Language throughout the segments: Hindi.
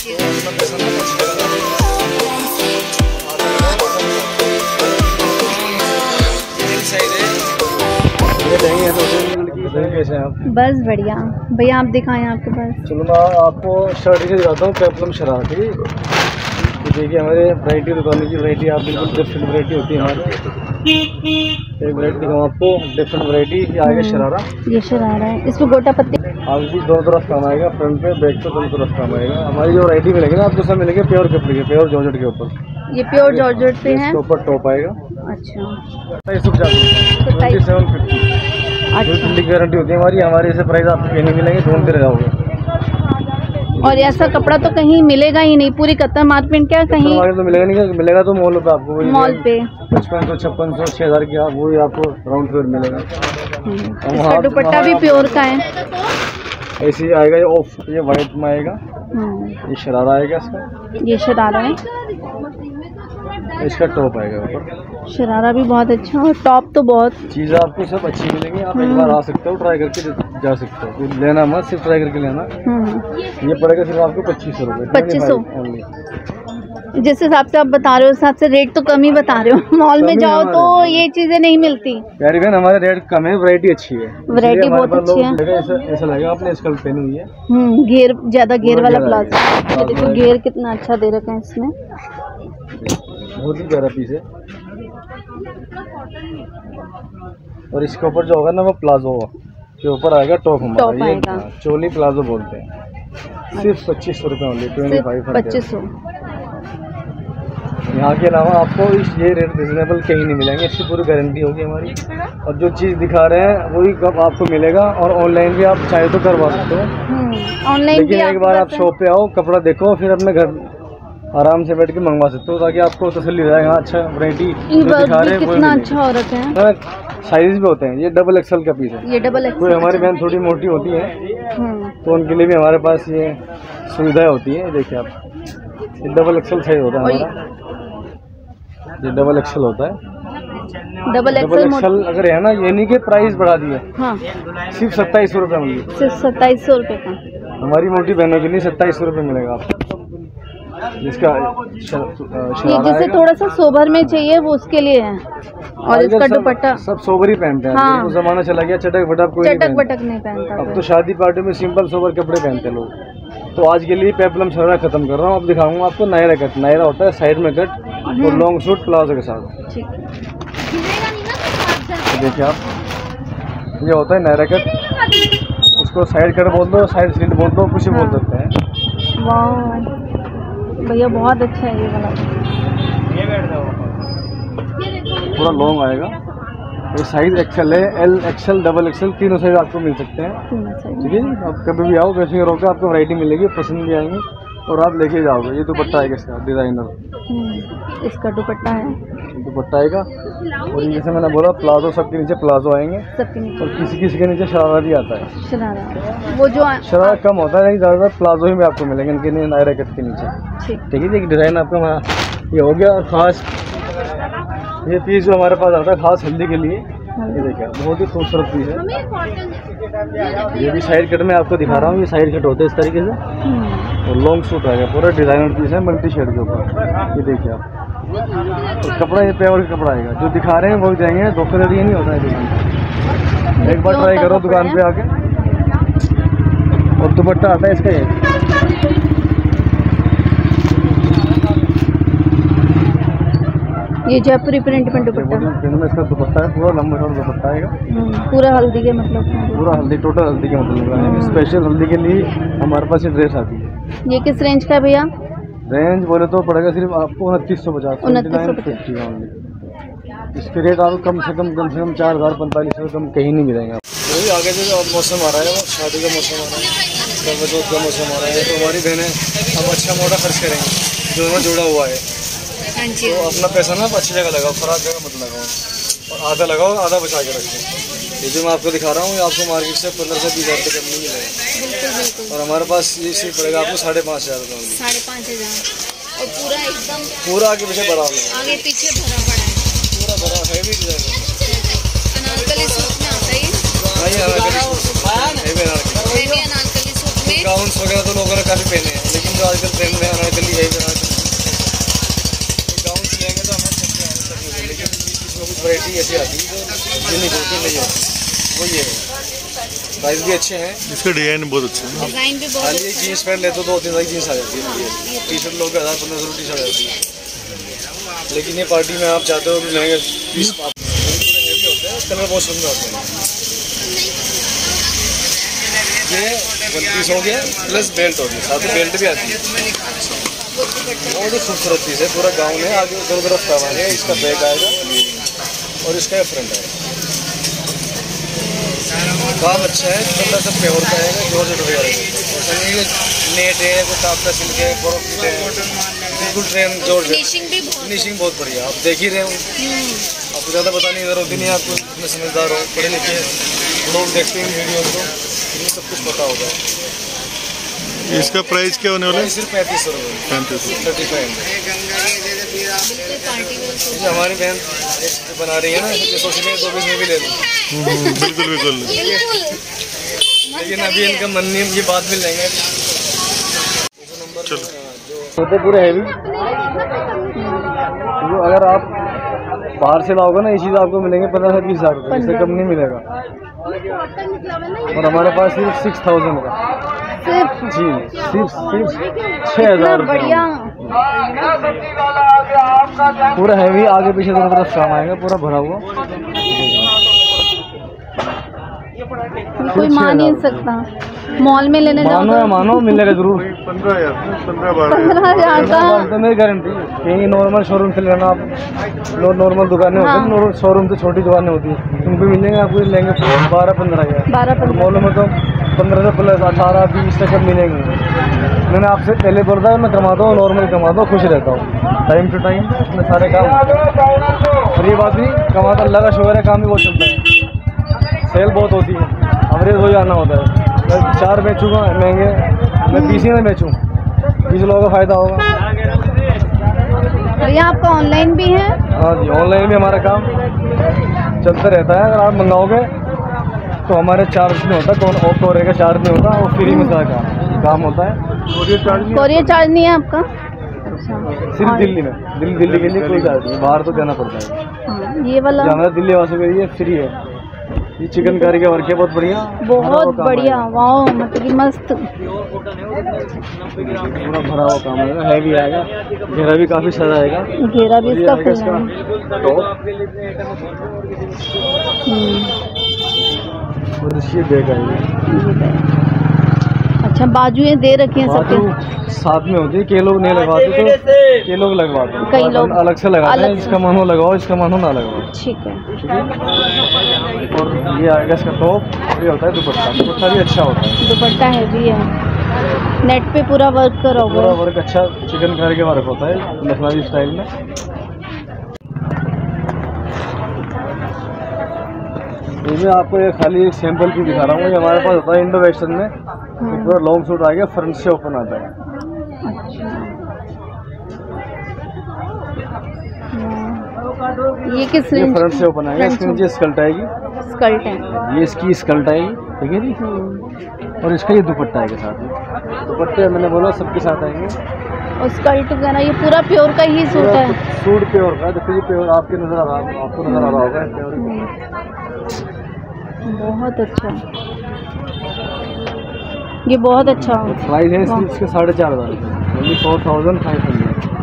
कैसे हैं आप? बस बढ़िया भैया, आप दिखाएं आपके पास। चलो मैं आपको शर्ट से दिखाता हूँ, पेप्लम शरारा की। देखिए हमारे वैरायटी दुकान की वैरायटी आप बिल्कुल डिफरेंट वैरायटी होती है हमारी। एक वैरायटी दिखाऊँ आपको, डिफरेंट वैरायटी। ये आएगा शरारा, ये शरारा है, इसमें गोटा पत्ती आपकी दोनों तरफ काम आएगा, फ्रंट पे बैक पे दोनों तरफ काम आएगा। हमारी जो वैरायटी मिलेगी ना आपको सब मिलेंगे प्योर कपड़े के, प्योर जॉर्जेट के ऊपर। ये प्योर जॉर्जेट पे है, इसके ऊपर टॉप आएगा। अच्छा 2750। अच्छा, गारंटी होती है हमारी। हमारे ऐसे प्राइस आपको कहीं नहीं मिलेंगे, ढूंढते रह जाओगे। और ऐसा कपड़ा तो कहीं मिलेगा ही नहीं, पूरी कत्तर मार्केट क्या कहीं तो मिलेगा नहीं, मिलेगा तो मॉल पे आपको। मॉल पे 5500 5600 6000 की, आप वही आपको राउंड फिगर मिलेगा। इसका दुपट्टा भी प्योर का है। ऐसे आएगा ये ऑफ, ये व्हाइट में आएगा। ये शरारा आएगा इसका, ये शरारा है। इसका टॉप आएगा ऊपर। शरारा भी बहुत अच्छा और टॉप तो बहुत चीज़ आपको सब अच्छी मिलेंगी। आप एक बार आ सकते हो, ट्राई करके जा सकते हो। तो लेना मत, सिर्फ ट्राई करके लेना। ये पड़ेगा सिर्फ आपको 2500 रुपये। 2500। जिस हिसाब से आप बता रहे हो उस हिसाब से रेट तो कम ही बता रहे हो। मॉल में जाओ तो ये चीजें नहीं मिलती। यार बहन हमारे रेट कम है, वैरायटी अच्छी है, वैरायटी बहुत अच्छी है। ऐसा लगेगा आपने स्कर्ट पहनी हुई है। घेर ज्यादा घेर वाला प्लाजो, देखो घेर कितना अच्छा दे रखा है इसमें, बहुत ही प्यारा पीस है। और इसके ऊपर जो होगा ना वो प्लाजो के ऊपर आएगा टॉप हमारा, ये चोली प्लाजो बोलते हैं। सिर्फ 2500 रुपये ओनली, 2500। यहाँ के अलावा आपको ये रेट रिजनेबल कहीं नहीं मिलेंगे, इसकी पूरी गारंटी होगी हमारी। और जो चीज़ दिखा रहे हैं वही कब आपको मिलेगा। और ऑनलाइन भी आप चाहे तो करवा सकते हो ऑनलाइन, लेकिन एक बार आप शॉप पे आओ, कपड़ा देखो, फिर अपने घर आराम से बैठ के मंगवा सकते हो, ताकि आपको तसल्ली हो जाए। हाँ अच्छा वैरायटी दिखा रहे हैं, कितना अच्छा हो रखा है। साइज भी होते हैं, ये डबल एक्सल का पीस है। ये डबल एक्सल, कोई हमारी बहन थोड़ी मोटी होती है तो उनके लिए भी हमारे पास ये सुविधाएं होती है। देखिए आप, ये डबल एक्सल साइज होता है हमारा, ये डबल एक्सल होता है। डबल एक्सल अगर है ना, ये नहीं कि प्राइस बढ़ा दिया। सिर्फ 2700 रुपये मिलेगी, सिर्फ 2700 रुपये का। हमारी मोटी बहनों के लिए 2700 रुपये मिलेगा आपको। जिसका ये जैसे थोड़ा सा सोबर में चाहिए वो उसके लिए है। और इसका दुपट्टा सब सोबर ही पहनते हैं। हाँ। जमाना चला गया चटक बटक, कोई चटक बटक नहीं पहनता। अब तो शादी पार्टी में सिंपल सोबर कपड़े पहनते हैं लोग। तो आज के लिए पेप्लम शरारा खत्म कर रहा हूँ। अब दिखाऊंगा आपको नायरा कट। नायरा होता है साइड में कट और लॉन्ग सूट प्लाजो के साथ। देखिए आप, ये होता है नायरा कट। इसको साइड कट बोल दो, साइड स्लिट बोल दो, कुछ बोल सकते हैं। वाह भैया बहुत अच्छा है ये वाला। पूरा लॉन्ग आएगा। ये साइज एक्सेल है, एल एक्सेल डबल एक्सेल तीनों साइज आपको मिल सकते हैं। ठीक है, आप कभी भी आओ, बेसिंग रोके आपको वैरायटी मिलेगी, पसंद भी आएंगे और आप लेके जाओगे। ये दुपट्टा आएगा इसका डिजाइनर, इसका दुपट्टा है, दुपट्टा आएगा। और जैसे मैंने बोला प्लाजो, सबके नीचे प्लाजो आएंगे और किसी किसी के नीचे शरारा भी आता है। शरारा वो जो शरारा कम होता है, लेकिन ज़्यादातर प्लाजो ही में आपको मिलेंगे इनके नायरा कट के नीचे। ठीक है, एक डिज़ाइन आपका ये हो गया। और ख़ास ये पीस जो हमारे पास आता है खास हल्दी के लिए, ये देखिए बहुत ही खूबसूरत पीस है। ये भी साइड कट में आपको दिखा रहा हूँ। ये साइड कट होता है इस तरीके से और लॉन्ग सूट आएगा, पूरा डिजाइनर पीस है मल्टी शेड के ऊपर। ये देखिए आप, तो कपड़ा ये प्योर का कपड़ा आएगा। जो दिखा रहे हैं वो जाएंगे, धोखाधड़ी नहीं होता है दुकान पे। एक बार ट्राई करो दुकान पे आके। और दुपट्टा आता है इसका ये जयपुरी प्रिंट में दुपट्टा, इसका दुपट्टा है, पूरा लंबा शॉर्ट दुपट्टा आएगा, पूरा हल्दी के मतलब, पूरा हल्दी, टोटल हल्दी के मतलब। स्पेशल हल्दी के लिए हमारे पास ये ड्रेस आती है। ये किस रेंज का है भैया? रेंज बोले तो पड़ेगा सिर्फ आपको 2950, 2950 ओनली। इसके रेट आपको कम से कम 4000-4500 कम कहीं नहीं मिलेंगे। वही आगे जो मौसम आ रहा है, वो शादी का मौसम आ रहा है, करवचौथ का मौसम आ रहा है, तो हमारी बहनें हम अच्छा मोटा खर्च करेंगे जो हमें जुड़ा हुआ है। तो अपना पैसा ना अच्छी जगह लगाओ, खराब जगह मत लगाओ, और आधा लगाओ आधा बचा के रखो। ये जो मैं आपको दिखा रहा हूँ, ये आपको मार्केट से 15 से 20 हज़ार कम नहीं मिलेगा। और हमारे पास ये सिर्फ पड़ेगा आपको 5,500 रुपये। 5,500 और पूरा एकदम पूरा आगे पीछे भरा हुआ, आगे पीछे भरा पड़ा है, पूरा भरा हैवी डिजाइन। अनारकली सूट में आता है, अनारकली सूट में गाउन्स वगैरह तो लोगों ने काफ़ी पहने हैं, लेकिन जो आजकल ट्रेंड में अनारकली है, गाउन से लेंगे तो हमें सस्ते आने चाहिए, लेकिन इसमें कुछ वैरायटी ऐसी आती है जो यूनिक होती नहीं है, वो ये है। प्राइस भी अच्छे हैं, इसका डिजाइन बहुत अच्छा है। डिजाइन भी बहुत खाली जीन्स पैंट ले तो 2-3 हज़ार जीन्स आ जाती है, टी शर्ट लोग 1000-1500 टी शर्ट आ जाती है। लेकिन ये पार्टी में आप चाहते हो कि महंगे पीस हैवी होते हैं, कलर बहुत सुंदर होते हैं। ये 1 पीस हो गया प्लस बेल्ट हो गया, साथ में बेल्ट भी आती है, बहुत ही खूबसूरत पीस है। पूरा गाउन है, आगे दोनों तरफ काम आएगा, इसका बैक आएगा और इसका फ्रंट आएगा। काम अच्छा है, कलर सब प्योर का आएगा, जॉर्जेट वगैरह ऐसा नहीं है नेट है, कोई टापटा सिल्क है, बोरोफिट है, बिल्कुल ट्रेन जॉर्जेट। फिनिशिंग बहुत बढ़िया, आप देख ही रहे हो, आपको ज़्यादा बताने की जरूरत ही नहीं है, आपको इतने समझदार हो, पढ़े लिखे लोग देखते हैं वीडियो को, ये सब कुछ पता होगा। इसका प्राइस क्या होने वाला है? सिर्फ 3500 रुपये, 35 हमारी बहन बना रही है ना, ये सोच रही है 2 पीस में भी ले लूँ। बिल्कुल बिल्कुल। लेकिन अभी इनका मन नहीं, ये बाद में लेंगे। चलो होते पूरे हैवी, जो अगर आप बाहर से लाओगे ना, ये चीज़ आपको मिलेंगे 15 से 20 हज़ार रुपये, इससे कम नहीं मिलेगा। और हमारे पास सिर्फ 6000 का जी, सिर्फ 6000 बढ़िया। पूरा हैवी, आगे पीछे दोनों तरफ काम आएगा, पूरा भरा हुआ, कोई मान नहीं सकता। मॉल में लेने जाओ मानो या मानो मिलेगा जरूर। 15,000 का तो मेरी गारंटी। कहीं नॉर्मल शोरूम से लेना, आप नॉर्मल दुकानें होती हैं, नॉर्मल शोरूम से छोटी दुकानें होती हैं, उन पर मिलेंगे आपको, लेंगे 12-15 हज़ार। 12 मॉलों में तो 15 से प्लस 18-20 तक मिलेंगे। मैंने आपसे पहले बोला था, मैं कमाता हूँ, नॉर्मल कमाता हूँ, खुश रहता हूँ, टाइम टू टाइम अपने सारे काम। और ये बात नहीं, कमाता अल्लाह का शुक्र है, काम भी बहुत चलता है, सेल बहुत होती है, एवरेज हो जाना होता है। मैं 4 बेचूँगा महंगे, मैं 20 ही में बेचूँ, 20 लोगों का फ़ायदा होगा। और ये आपका ऑनलाइन भी है? हाँ जी, ऑनलाइन भी हमारा काम चलता रहता है। अगर आप मंगाओगे तो हमारे चार्ज नहीं होता, कोरियर का चार्ज नहीं होता, वो फ्री में सारा काम होता है। कोरियर चार्ज नहीं है आपका? सिर्फ दिल्ली में, दिल्ली के लिए कोई चार्ज नहीं, बाहर तो जाना पड़ता है। ये वाला हमारा दिल्ली वासियों के लिए फ्री है। ये चिकन करी का वर्क है, बहुत बढ़िया, बहुत बढ़िया, वाओ, मतलब कि मस्त। पूरा भरा हुआ काम आएगा, हैवी आएगा, घेरा भी काफ़ी सारा आएगा, घेरा भी इसका फुल है। टॉप और इसकी बैक आएगी। अच्छा, बाजुएं दे रखी हैं सबके साथ में होती है, कई लोग नहीं लगवाते, तो कई लोग लगवाते हैं, कई लोग अलग से लगाते हैं, इसका मन हो लगाओ, इसका मन हो ना लगाओ। ठीक है। और ये आएगा इसका टॉप, ये होता है दुपट्टा, दुपट्टा भी अच्छा होता है, दुपट्टा हैवी है, नेट पे पूरा वर्क करा हुआ पूरा है। वर्क अच्छा चिकन करी का वर्क होता है लखनवी स्टाइल में। ये मैं आपको ये खाली एक सैंपल भी दिखा रहा हूँ। ये हमारे पास होता है इंडो वेस्टर्न में, पूरा लॉन्ग सूट आ गया, फ्रंट से ओपन आता है। ये किस ये रेंज? फ्रंट से ओपन आएगा, इसके नीचे स्कल्ट आएगी, स्कर्ट है, ये इसकी स्कल्ट आएगी, ठीक है जी। और इसका ये दुपट्टा आएगा साथ में, दुपट्टे मैंने बोला सबके साथ आएंगे। और स्कर्ट वगैरह ये पूरा प्योर का ही सूट है। सूट प्योर का, देखिए प्योर आपके नजर आ रहा, आपको नजर आ रहा होगा प्योर। बहुत अच्छा, ये बहुत अच्छा। प्राइस है इसके 4,500 रुपये, 4,500।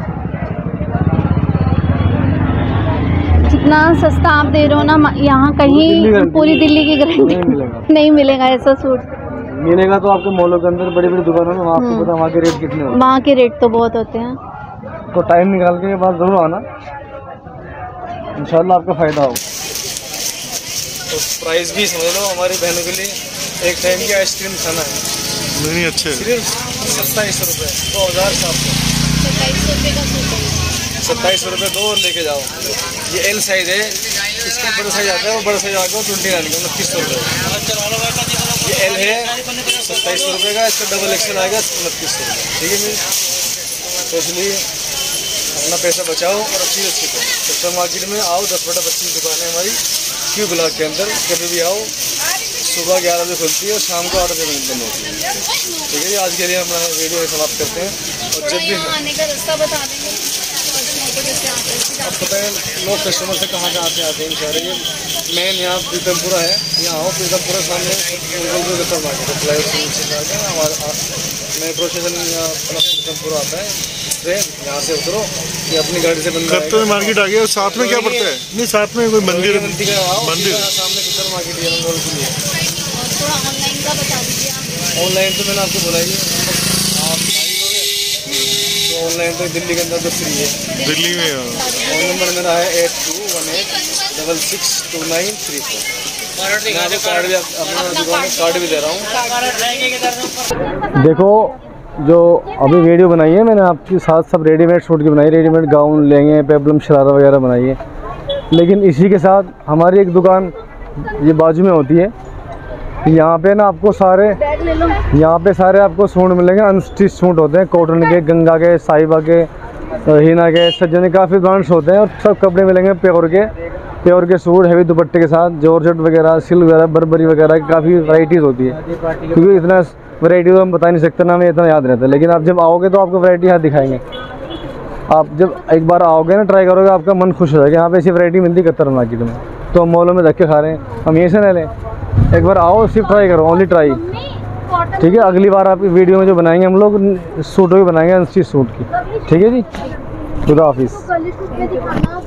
जितना सस्ता आप दे रहे हो ना, यहाँ कहीं पूरी दिल्ली की गारंटी नहीं मिलेगा ऐसा सूट। मिलेगा तो आपके मॉलों के अंदर, बड़ी बड़ी दुकानों में, आपको पता वहाँ के रेट कितने होते हैं। वहाँ के रेट तो बहुत होते हैं। तो टाइम निकाल के बाद जरूर आना, इंशाल्लाह आपका फ़ायदा होगा। तो प्राइस भी समझ लो, हमारी बहनों के लिए एक टाइम की आइसक्रीम खाना है, नहीं अच्छे, सिर्फ 27 रुपये, 2700 27 रुपये दो और लेके जाओ। ये एल साइज़ है, इसका बड़ा साइज आता है, वो बड़ा साइज आएगा 29 का, 2900 रुपये। ये एल है 27 रुपये का, इसका डबल एक्सल आएगा 2900 रुपये, ठीक है मेरी। तो इसलिए अपना पैसा बचाओ और अच्छी को सेक्टर मार्केट में आओ, 10/25 दुकान है हमारी, क्यू ब्लॉक के अंदर, कभी भी आओ, सुबह 11 बजे खुलती है और शाम को 8 बजे बंद होती है। ठीक है जी, आज के लिए हम वीडियो समाप्त करते हैं। और जब भी आने का रास्ता बता देंगे, अब पता है लोग कस्टमर से कहाँ आते हैं कह रहे हैं मेन यहाँ पीतमपुरा है, यहाँ आओ पीतमपुरा सामने गत्तर मार्केट मेट्रो स्टेशन पीतमपुरा आता है ट्रेन, यहाँ से उतरो ये अपनी गाड़ी से बंद गत्तर मार्केट आ गया। और साथ में क्या पड़ता है? नहीं, साथ में कोई मंदिर है। मंदिर सामने गत्तर मार्केट है रंगोल के लिए। थोड़ा ऑनलाइन का बता दीजिए। ऑनलाइन तो मैंने आपको बोला ही है, आप तो ऑनलाइन तो दिल्ली के अंदर तो फ्री है। दिल्ली में फोन नंबर मेरा है 8218662934। मैं आपको कार्ड भी अपना दुकान में कार्ड भी दे रहा हूँ। देखो जो अभी वीडियो बनाई है मैंने आपके साथ सब रेडीमेड सूट की बनाई, रेडीमेड गाउन लेंगे, पेप्लम शरारा वगैरह बनाई है। लेकिन इसी के साथ हमारी एक दुकान ये बाजू में होती है, यहाँ पे ना आपको यहाँ पे सारे आपको सूट मिलेंगे। अनस्टिच सूट होते हैं, कॉटन के, गंगा के, साहिबा के, हिना के, सज्जन, काफ़ी ब्रांड्स होते हैं। और सब कपड़े मिलेंगे प्योर के सूट, हैवी दुपट्टे के साथ, जॉर्जेट वगैरह, सिल्क वगैरह, बर्बरी वगैरह की काफ़ी वैराइटीज़ होती है। क्योंकि इतना वैरायटी तो हम बता नहीं सकते ना, हमें इतना याद रहता है। लेकिन आप जब आओगे तो आपको वैरायटी यहाँ दिखाएंगे। आप जब एक बार आओगे ना, ट्राई करोगे, आपका मन खुश हो जाएगा। यहाँ पे ऐसी वैरायटी मिलती है गत्तर मार्केट में, तो हम मॉलों में धक्के खा रहे हैं, हम यहीं से ले लें। एक बार आओ, सिर्फ ट्राई करो, ओनली ट्राई। ठीक है, अगली बार आपकी वीडियो में जो बनाएंगे हम लोग सूटों की बनाएंगे, अनस्टिच सूट की। ठीक है जी, खुदा हाफिज़।